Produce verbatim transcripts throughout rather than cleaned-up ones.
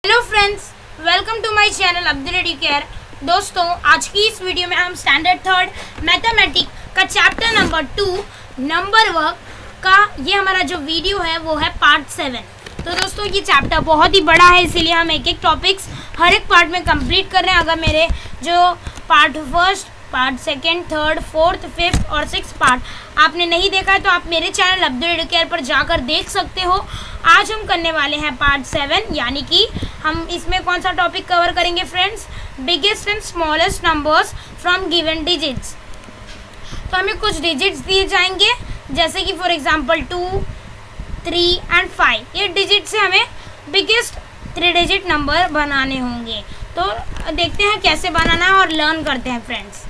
Hello friends, welcome to my channel Abdul Educare. दोस्तों, आज की इस वीडियो में हम स्टैंडर्ड थर्ड मैथमेटिक्स का chapter number two number work का ये हमारा जो वीडियो है वो है पार्ट सेवन। तो दोस्तों, ये चैप्टर बहुत ही बड़ा है, इसीलिए हम एक एक टॉपिक्स हर एक पार्ट में कंप्लीट कर रहे हैं। अगर मेरे जो part first, part second, third, fourth, fifth और सिक्स पार्ट आपने नहीं देखा है तो आप मेरे चैनल अब्दुल एडुकेयर पर जाकर देख सकते हो। आज हम करने वाले हैं पार्ट सेवन, यानी कि हम इसमें कौन सा टॉपिक कवर करेंगे friends? Biggest and smallest numbers from given digits. तो हमें कुछ डिजिट्स दिए जाएंगे, जैसे कि for example two, three and five. ये डिजिट से हमें बिगेस्ट थ्री डिजिट नंबर बनाने होंगे। तो देखते हैं कैसे बनाना है और लर्न करते हैं फ्रेंड्स।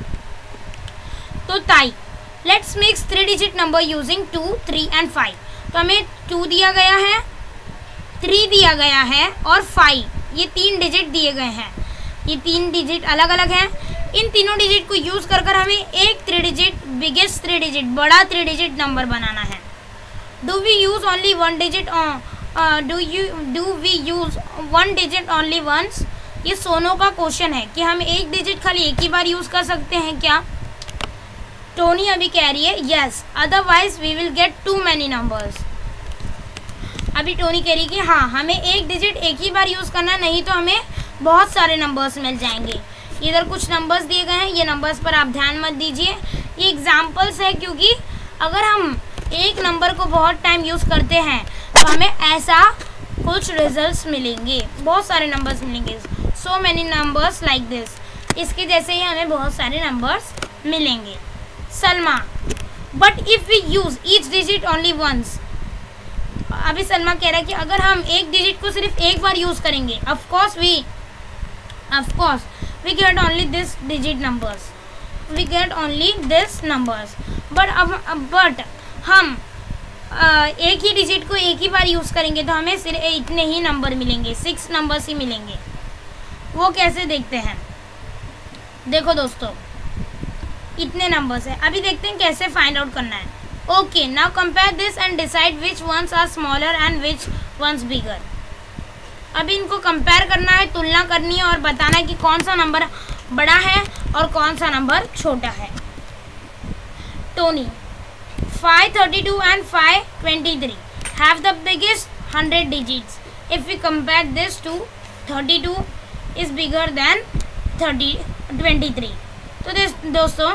तो type, let's makes three digit number using two, three and five. तो हमें टू दिया गया है, थ्री दिया गया है और फाइव, ये तीन डिजिट दिए गए हैं। ये तीन डिजिट अलग अलग हैं। इन तीनों डिजिट को यूज़ कर कर हमें एक three digit biggest three digit बड़ा थ्री डिजिट नंबर बनाना है। Do we use only one digit do you do we use one digit only once? ये सोनो का क्वेश्चन है कि हम एक डिजिट खाली एक ही बार यूज़ कर सकते हैं क्या? टोनी अभी कह रही है yes, otherwise we will get too many numbers. अभी टोनी कह रही है कि हाँ, हमें एक डिजिट एक ही बार यूज़ करना है, नहीं तो हमें बहुत सारे नंबर्स मिल जाएंगे। इधर कुछ नंबर्स दिए गए हैं, ये नंबर्स पर आप ध्यान मत दीजिए, ये एग्जाम्पल्स है, क्योंकि अगर हम एक नंबर को बहुत टाइम यूज़ करते हैं तो हमें ऐसा कुछ रिजल्ट्स मिलेंगे, बहुत सारे नंबर्स मिलेंगे। So many numbers like this, इसके जैसे ही हमें बहुत सारे नंबर्स मिलेंगे। Salma, but if we use each digit only once. अभी सलमा कह रहा है कि अगर हम एक डिजिट को सिर्फ एक बार यूज़ करेंगे, of course we of course we get only this digit numbers we get only this numbers but अब बट हम आ, एक ही डिजिट को एक ही बार यूज़ करेंगे तो हमें सिर्फ इतने ही नंबर मिलेंगे, सिक्स नंबर्स ही मिलेंगे। वो कैसे देखते हैं? देखो दोस्तों, इतने नंबर्स है। अभी देखते हैं कैसे फाइंड आउट करना है। Okay, now compare this and decide which ones are smaller and which ones bigger. अभी इनको कंपेयर करना है, तुलना करनी है और बताना है कि कौन सा नंबर बड़ा है और कौन सा नंबर छोटा है। Tony, five thirty two and five twenty three have the biggest hundred digits. If we compare this two thirty two is bigger than thirty twenty three. तो दोस्तों,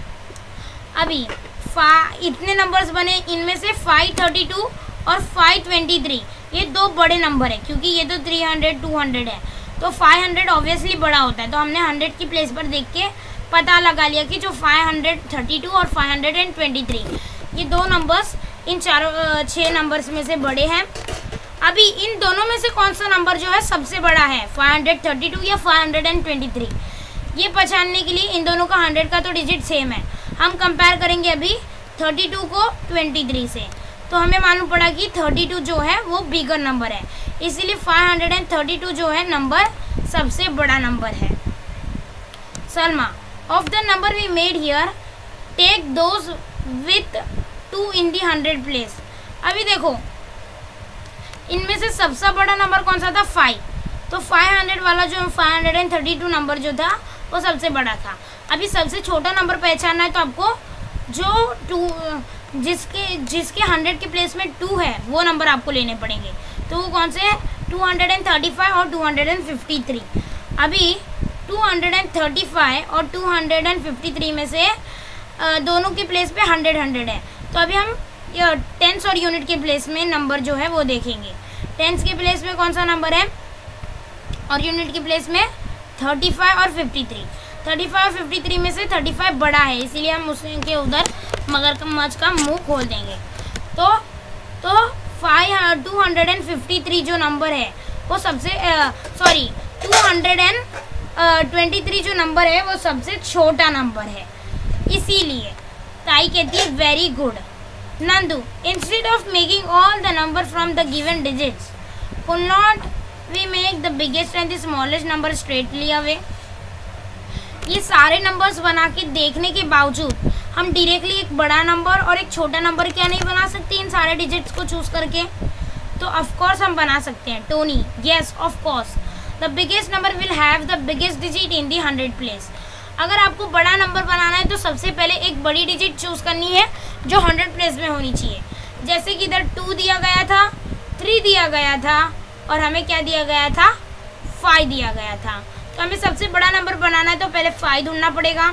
अभी फा इतने नंबर्स बने, इनमें से फाइव थर्टी टू और फाइव ट्वेंटी थ्री ये दो बड़े नंबर है, क्योंकि ये तो थ्री हंड्रेड, टू हंड्रेड है, तो फाइव हंड्रेड ऑब्वियसली बड़ा होता है। तो हमने हंड्रेड की प्लेस पर देख के पता लगा लिया कि जो फाइव थर्टी टू और फाइव ट्वेंटी थ्री ये दो नंबर्स इन चारों छः नंबर्स में से बड़े हैं। अभी इन दोनों में से कौन सा नंबर जो है सबसे बड़ा है, फाइव थर्टी टू या फाइव ट्वेंटी थ्री? ये पहचानने के लिए इन दोनों का हंड्रेड का तो डिजिट सेम है, हम कंपेयर करेंगे अभी थर्टी टू को ट्वेंटी थ्री से। तो हमें मालूम पड़ा कि थर्टी टू जो है वो बिगर नंबर है, इसीलिए फाइव थर्टी टू जो है नंबर सबसे बड़ा नंबर है। Salma, of the number we made here take those with two in the hundred place. अभी देखो, इनमें से सबसे बड़ा नंबर कौन सा था? फाइव। तो फाइव हंड्रेड वाला जो फाइव थर्टी टू नंबर जो था वो सबसे बड़ा था। अभी सबसे छोटा नंबर पहचानना है तो आपको जो टू जिसके जिसके हंड्रेड के प्लेस में टू है वो नंबर आपको लेने पड़ेंगे। तो वो कौन से हैं? टू थर्टी फाइव और टू फिफ्टी थ्री। अभी टू थर्टी फाइव और टू फिफ्टी थ्री में से दोनों के प्लेस पे हंड्रेड हंड्रेड है। तो अभी हम टेंस और यूनिट के प्लेस में नंबर जो है वो देखेंगे। टेंस के प्लेस में कौन सा नंबर है और यूनिट के प्लेस में थर्टी फाइव और फिफ्टी थ्री। थर्टी फाइव और फिफ्टी थ्री में से थर्टी फाइव बड़ा है, इसीलिए हम उसके उधर मगरमच्छ का मुंह खोल देंगे। तो तो five two hundred fifty three जो नंबर है वो सबसे sorry two hundred twenty three जो नंबर है वो सबसे छोटा नंबर है। इसीलिए ताई कहती है very good. Nandu, instead of making all the number from the given digits could not we make the biggest and the smallest number straightly away. ये सारे नंबर्स बना के देखने के बावजूद हम डायरेक्टली एक बड़ा नंबर और एक छोटा नंबर क्या नहीं बना सकते इन सारे डिजिट्स को चूज करके? तो ऑफ कोर्स हम बना सकते हैं। Tony, yes of course. The biggest number will have the biggest digit in the hundred place. अगर आपको बड़ा नंबर बनाना है तो सबसे पहले एक बड़ी डिजिट चूज़ करनी है जो हंड्रेड प्लेस में होनी चाहिए। जैसे कि इधर टू दिया गया था, थ्री दिया गया था और हमें क्या दिया गया था, फाइव दिया गया था। तो हमें सबसे बड़ा नंबर बनाना है तो पहले फाइव ढूंढना पड़ेगा।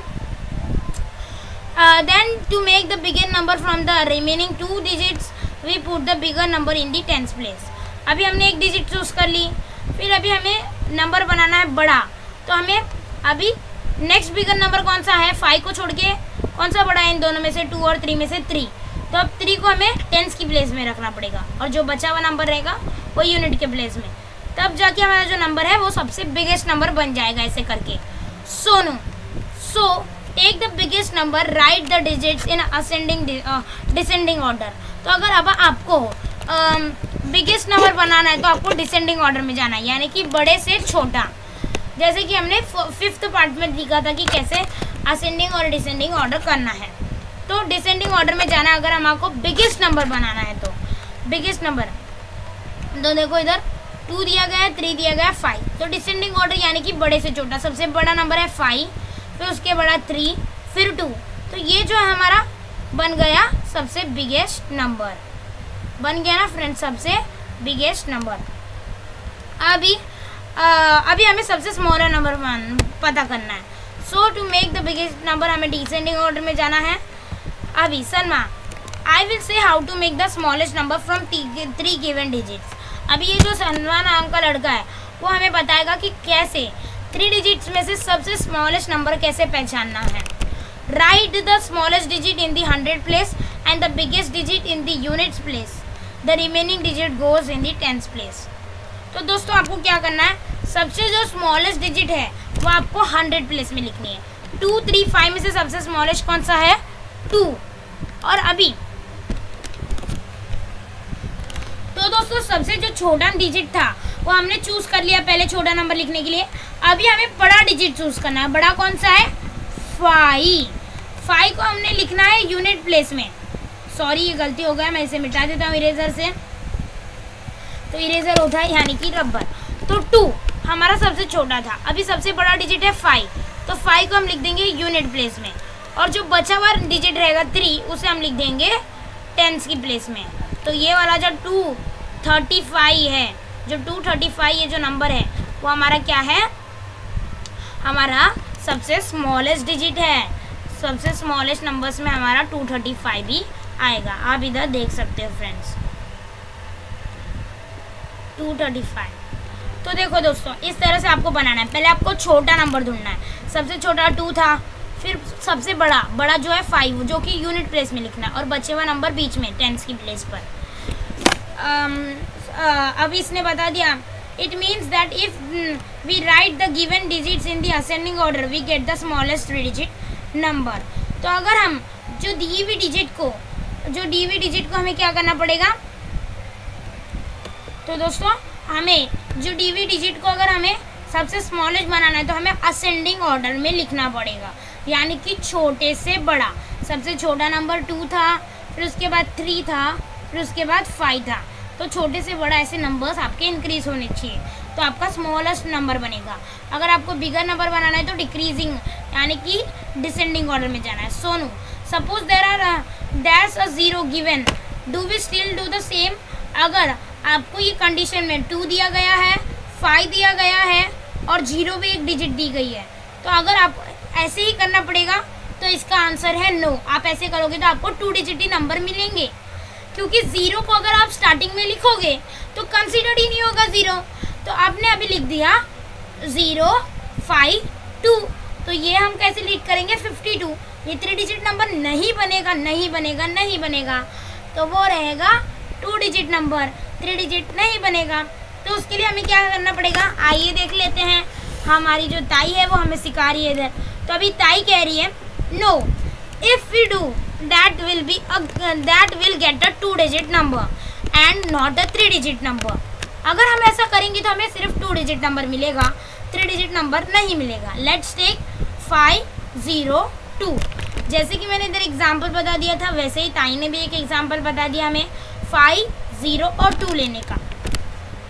Then to make the bigger number from the remaining two digits we put the bigger number in the tenth place. अभी हमने एक डिजिट चूज़ कर ली, फिर अभी हमें नंबर बनाना है बड़ा, तो हमें अभी नेक्स्ट बिगर नंबर कौन सा है, फाइव को छोड़ के कौन सा बड़ा है इन दोनों में से, टू और थ्री में से थ्री। तो अब थ्री को हमें टेंस की प्लेस में रखना पड़ेगा और जो बचा हुआ नंबर रहेगा वो यूनिट के प्लेस में, तब जाके हमारा जो नंबर है वो सबसे बिगेस्ट नंबर बन जाएगा ऐसे करके। Sonu so take the biggest number, right the digits in ascending descending order. तो अगर अब आपको बिगेस्ट नंबर बनाना है तो आपको डिसेंडिंग ऑर्डर में जाना है, यानी कि बड़े से छोटा, जैसे कि हमने फिफ्थ पार्ट में दिखा था कि कैसे असेंडिंग और डिसेंडिंग ऑर्डर करना है। तो डिसेंडिंग ऑर्डर में जाना है अगर हम आपको बिगेस्ट नंबर बनाना है तो। बिगेस्ट नंबर तो देखो इधर टू दिया गया है, थ्री दिया गया है, फाइव। तो डिसेंडिंग ऑर्डर यानी कि बड़े से छोटा, सबसे बड़ा नंबर है फाइव, फिर उसके बड़ा थ्री, फिर टू। तो ये जो है हमारा बन गया सबसे बिगेस्ट नंबर, बन गया ना फ्रेंड्स सबसे बिगेस्ट नंबर। अभी Uh, अभी हमें सबसे स्मॉलर नंबर पता करना है। So to make the biggest number हमें डिसेंडिंग ऑर्डर में जाना है। अभी Salma I will say how to make the smallest number from three given digits. अभी ये जो सलमा नाम का लड़का है वो हमें बताएगा कि कैसे थ्री डिजिट्स में से सबसे स्मॉलेस्ट नंबर कैसे पहचानना है। Right the smallest digit in the hundred place and the biggest digit in the units place, the remaining digit goes in the tenth place. तो दोस्तों आपको क्या करना है, सबसे जो स्मॉलेस्ट डिजिट है वो आपको हंड्रेड प्लेस में लिखनी है। टू थ्री फाइव में से सबसे स्मॉलेस्ट कौन सा है, टू। और अभी तो दोस्तों सबसे जो छोटा डिजिट था वो हमने चूज कर लिया पहले छोटा नंबर लिखने के लिए। अभी हमें बड़ा डिजिट चूज करना है। बड़ा कौन सा है, फाइव। फाइव को हमने लिखना है यूनिट प्लेस में। सॉरी ये गलती हो गया, मैं इसे मिटा देता हूँ इरेजर से। तो इरेजर होता है यानी कि रबर। तो टू हमारा सबसे छोटा था, अभी सबसे बड़ा डिजिट है फाइव, तो फाइव को हम लिख देंगे यूनिट प्लेस में, और जो बचा हुआ डिजिट रहेगा थ्री उसे हम लिख देंगे टेंस की प्लेस में। तो ये वाला जो टू थर्टी फाइव है, जो टू थर्टी फाइव ये जो नंबर है वो हमारा क्या है, हमारा सबसे स्मॉलेस्ट डिजिट है। सबसे स्मॉलेस्ट नंबर्स में हमारा टू थर्टी फाइव ही आएगा। आप इधर देख सकते हो फ्रेंड्स, टू थर्टी फाइव। तो देखो दोस्तों इस तरह से आपको बनाना है। पहले आपको छोटा नंबर ढूंढना है। सबसे छोटा टू था, फिर सबसे बड़ा बड़ा जो है फाइव, जो कि यूनिट प्लेस में लिखना है, और बचे हुआ नंबर बीच में टेंस की प्लेस पर। अब इसने बता दिया, it means that if we write the given digits in the ascending order we get the smallest digit number. तो अगर हम जो दी हुई डिजिट को जो दी हुई डिजिट को हमें क्या करना पड़ेगा, तो दोस्तों हमें जो डी वी डिजिट को अगर हमें सबसे स्मॉलेस्ट बनाना है तो हमें असेंडिंग ऑर्डर में लिखना पड़ेगा, यानी कि छोटे से बड़ा। सबसे छोटा नंबर टू था, फिर उसके बाद थ्री था, फिर उसके बाद फाइव था। तो छोटे से बड़ा ऐसे नंबर्स आपके इंक्रीज होने चाहिए, तो आपका स्मॉलेस्ट नंबर बनेगा। अगर आपको बिगर नंबर बनाना है तो डिक्रीजिंग यानी कि डिसेंडिंग ऑर्डर में जाना है। Sonu suppose there are that's a zero given, do we still do the same. अगर आपको ये कंडीशन में टू दिया गया है, फाइव दिया गया है और जीरो भी एक डिजिट दी गई है, तो अगर आप ऐसे ही करना पड़ेगा तो इसका आंसर है नो। आप ऐसे करोगे तो आपको टू डिजिट ही नंबर मिलेंगे, क्योंकि ज़ीरो को अगर आप स्टार्टिंग में लिखोगे तो कंसिडर ही नहीं होगा ज़ीरो। तो आपने अभी लिख दिया ज़ीरो फाइव टू, तो ये हम कैसे लिख करेंगे फिफ्टी टू। ये थ्री डिजिट नंबर नहीं बनेगा, नहीं बनेगा, नहीं बनेगा, तो वो रहेगा two digit number, three digit नहीं बनेगा। तो उसके लिए हमें क्या करना पड़ेगा, आइए देख लेते हैं। हमारी जो ताई है वो हमें सिखा रही है इधर। तो अभी ताई कह रही है no, if we do that will be that will get a two digit number and not a three digit number. अगर हम ऐसा करेंगे तो हमें सिर्फ टू डिजिट नंबर मिलेगा, थ्री डिजिट नंबर नहीं मिलेगा। Let's take five zero two. जैसे कि मैंने इधर एग्जाम्पल बता दिया था, वैसे ही ताई ने भी एक एग्जाम्पल बता दिया हमें फाइव ज़ीरो और टू लेने का।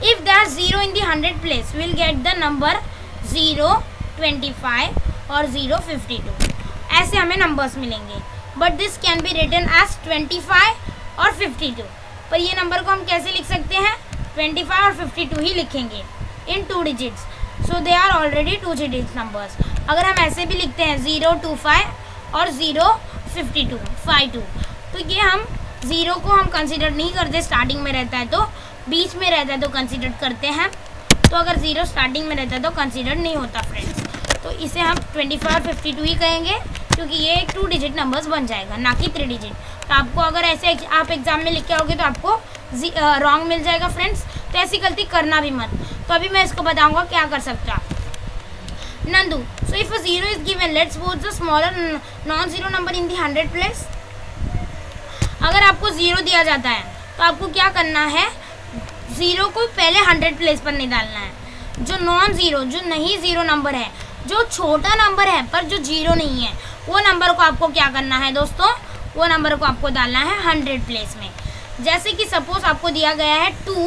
If there are zero in the hundred place will get the number zero, twenty five और जीरो, फिफ्टी टू। ऐसे हमें नंबर्स मिलेंगे, but this can be written as twenty five और फिफ्टी टू। पर ये नंबर को हम कैसे लिख सकते हैं? ट्वेंटी फाइव और फिफ्टी टू ही लिखेंगे in two digits, so they are already two digit numbers. अगर हम ऐसे भी लिखते हैं ज़ीरो टू फाइव और zero fifty two five two, तो ये हम ज़ीरो को हम कंसिडर नहीं करते, स्टार्टिंग में रहता है तो, बीच में रहता है तो कंसिडर करते हैं, तो अगर ज़ीरो स्टार्टिंग में रहता है तो कंसिडर नहीं होता फ्रेंड्स। तो इसे हम ट्वेंटी फाइव और फिफ्टी टू ही कहेंगे, क्योंकि ये एक टू डिजिट नंबर्स बन जाएगा, ना कि थ्री डिजिट। तो आपको अगर ऐसे आप एग्जाम में लिख के आओगे तो आपको रॉन्ग मिल जाएगा फ्रेंड्स, तो ऐसी गलती करना भी मत। तो अभी मैं इसको बताऊंगा क्या कर सकते हो आप। Nandu, so if a zero is given, let's suppose the smaller non zero number in the hundred place. अगर आपको जीरो दिया जाता है तो आपको क्या करना है? जीरो को पहले हंड्रेड प्लेस पर नहीं डालना है। जो नॉन जीरो, जो नहीं जीरो नंबर है, जो छोटा नंबर है पर जो जीरो नहीं है, वो नंबर को आपको क्या करना है दोस्तों? वो नंबर को आपको डालना है हंड्रेड प्लेस में। जैसे कि सपोज आपको दिया गया है टू,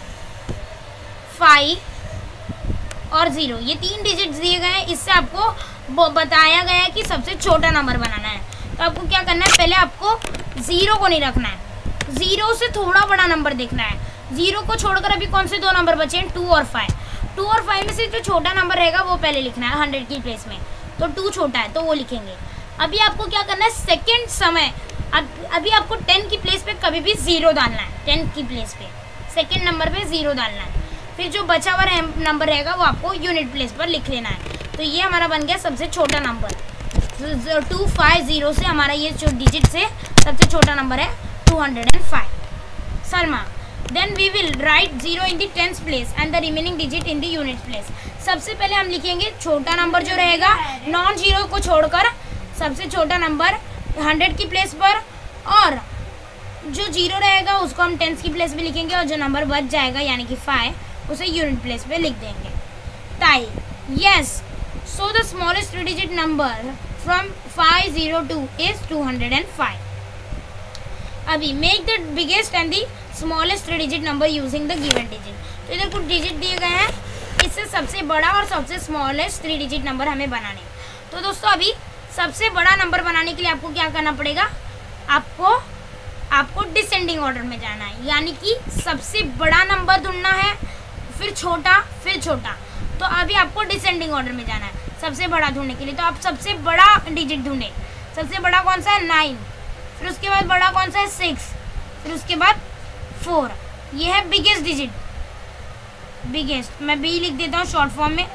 फाइव और ज़ीरो, ये तीन डिजिट्स दिए गए हैं। इससे आपको बताया गया है कि सबसे छोटा नंबर बनाना है। तो आपको क्या करना है? पहले आपको ज़ीरो को नहीं रखना है, ज़ीरो से थोड़ा बड़ा नंबर देखना है। ज़ीरो को छोड़कर अभी कौन से दो नंबर बचे हैं? टू और फाइव। टू और फाइव में से जो छोटा नंबर रहेगा वो पहले लिखना है हंड्रेड की प्लेस में। तो टू छोटा है तो वो लिखेंगे। अभी आपको क्या करना है? सेकेंड समय, अब अभी आपको टेन की प्लेस पे कभी भी ज़ीरो डालना है। टेन की प्लेस पे सेकेंड नंबर पे ज़ीरो डालना है। फिर जो बचा हुआ नंबर रहेगा वो आपको यूनिट प्लेस पर लिख लेना है। तो ये हमारा बन गया सबसे छोटा नंबर। टू फाइव ज़ीरो से हमारा ये जो डिजिट से सबसे छोटा नंबर है two hundred and five. Salma, then we will write zero in the tenth place and the remaining digit in the unit place. सबसे पहले हम लिखेंगे छोटा नंबर जो रहेगा नॉन जीरो को छोड़कर, सबसे छोटा नंबर हंड्रेड की प्लेस पर, और जो जीरो रहेगा उसको हम टेंथ की प्लेस पे लिखेंगे, और जो नंबर बच जाएगा यानी कि फाइव उसे यूनिट प्लेस पे लिख देंगे। ताई, yes, so the smallest three digit number from five zero two is two hundred and five. अभी make the biggest and the smallest three digit number using the given digit. तो इधर कुछ digit दिए गए हैं, इससे सबसे बड़ा और सबसे स्मॉलेस्ट थ्री डिजिट नंबर हमें बनाने। तो दोस्तों अभी सबसे बड़ा नंबर बनाने के लिए आपको क्या करना पड़ेगा? आपको आपको डिसेंडिंग ऑर्डर में जाना है, यानी कि सबसे बड़ा नंबर ढूंढना है, फिर छोटा, फिर छोटा। तो अभी आपको डिसेंडिंग ऑर्डर में जाना है सबसे बड़ा ढूंढने के लिए। तो आप सबसे बड़ा डिजिट ढूंढे। सबसे बड़ा कौन सा है? नाइन। फिर उसके बाद बड़ा कौन सा है? सिक्स। फिर उसके बाद फोर। ये है बिगेस्ट डिजिट, बिगेस्ट। मैं बी लिख देता हूँ शॉर्ट फॉर्म में।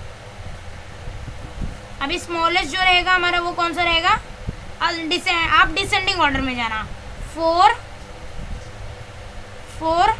अभी स्मॉलेस्ट जो रहेगा हमारा वो कौन सा रहेगा? आप डिसेंडिंग ऑर्डर में जाना। फोर, फोर,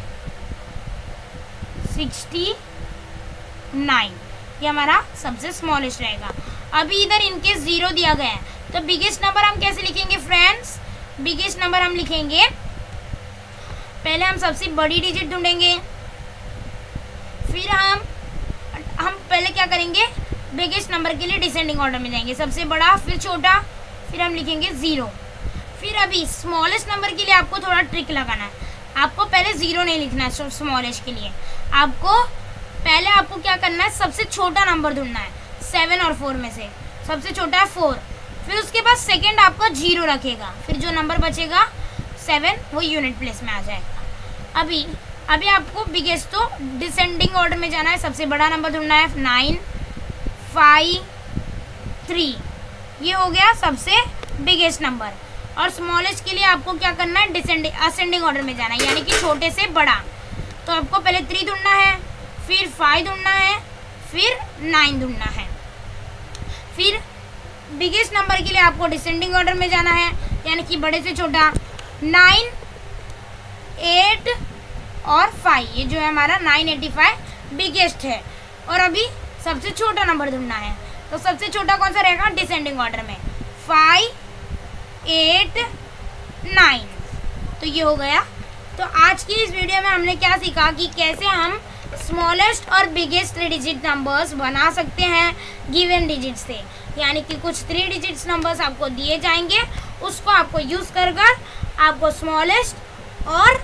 सिक्सटी नाइन, ये हमारा सबसे स्मॉलेस्ट रहेगा। अभी इधर इनकेस जीरो दिया गया है तो बिगेस्ट नंबर हम कैसे लिखेंगे फ्रेंड्स? बिगेस्ट नंबर हम लिखेंगे, पहले हम सबसे बड़ी डिजिट ढूंढेंगे, फिर हम हम पहले क्या करेंगे? बिगेस्ट नंबर के लिए डिसेंडिंग ऑर्डर में जाएंगे, सबसे बड़ा, फिर छोटा, फिर हम लिखेंगे ज़ीरो। फिर अभी स्मॉलेस्ट नंबर के लिए आपको थोड़ा ट्रिक लगाना है। आपको पहले ज़ीरो नहीं लिखना है स्मॉलेस्ट के लिए, आपको पहले आपको क्या करना है? सबसे छोटा नंबर ढूंढना है। सेवन और फोर में से सबसे छोटा है फोर। फिर उसके बाद सेकेंड आपका जीरो रखेगा, फिर जो नंबर बचेगा सेवन वो यूनिट प्लेस में आ जाएगा। अभी अभी आपको बिगेस्ट तो डिसेंडिंग ऑर्डर में जाना है, सबसे बड़ा नंबर ढूंढना है। नाइन, फाइव, थ्री, ये हो गया सबसे बिगेस्ट नंबर। और स्मॉलेस्ट के लिए आपको क्या करना है? डिसेंडिंग असेंडिंग ऑर्डर में जाना है, यानी कि छोटे से बड़ा। तो आपको पहले थ्री ढूंढना है, फिर फाइव ढूंढना है, फिर नाइन ढूंढना है। फिर बिगेस्ट नंबर के लिए आपको डिसेंडिंग ऑर्डर में जाना है, यानी कि बड़े से छोटा। नाइन, एट और फाइव, ये जो है हमारा नाइन एटी फाइव बिगेस्ट है। और अभी सबसे छोटा नंबर ढूंढना है, तो सबसे छोटा कौन सा रहेगा? डिसेंडिंग ऑर्डर में। फाइव, एट, नाइन, तो ये हो गया। तो आज की इस वीडियो में हमने क्या सीखा कि कैसे हम स्मॉलेस्ट और बिगेस्ट थ्री डिजिट नंबर्स बना सकते हैं गिवन डिजिट से, यानी कि कुछ थ्री डिजिट्स नंबर्स आपको दिए जाएंगे, उसको आपको यूज़ कर कर आपको स्मॉलेस्ट और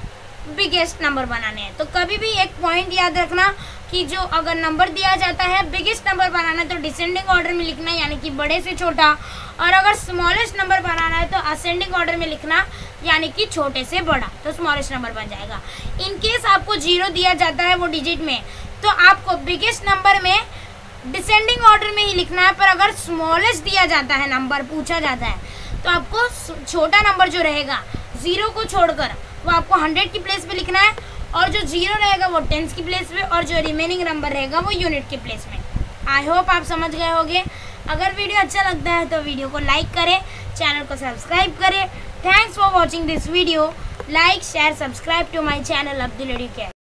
बिगेस्ट नंबर बनाने हैं। तो कभी भी एक पॉइंट याद रखना कि जो अगर नंबर दिया जाता है बिगेस्ट नंबर बनाना है तो डिसेंडिंग ऑर्डर में लिखना, यानी कि बड़े से छोटा, और अगर स्मॉलेस्ट नंबर बनाना है तो असेंडिंग ऑर्डर में लिखना, यानी कि छोटे से बड़ा, तो स्मॉलेस्ट नंबर बन जाएगा। इन केस आपको जीरो दिया जाता है वो डिजिट में, तो आपको बिगेस्ट नंबर में डिसेंडिंग ऑर्डर में ही लिखना है, पर अगर स्मॉलेस्ट दिया जाता है नंबर पूछा जाता है तो आपको छोटा नंबर जो रहेगा ज़ीरो को छोड़कर वो आपको हंड्रेड की प्लेस पे लिखना है, और जो जीरो रहेगा वो टेंस की प्लेस पे, और जो रिमेनिंग नंबर रहेगा वो यूनिट की प्लेस में। आई होप आप समझ गए होंगे। अगर वीडियो अच्छा लगता है तो वीडियो को लाइक करें, चैनल को सब्सक्राइब करें। Thanks for watching this video. Like share subscribe to my channel Abdul Educare.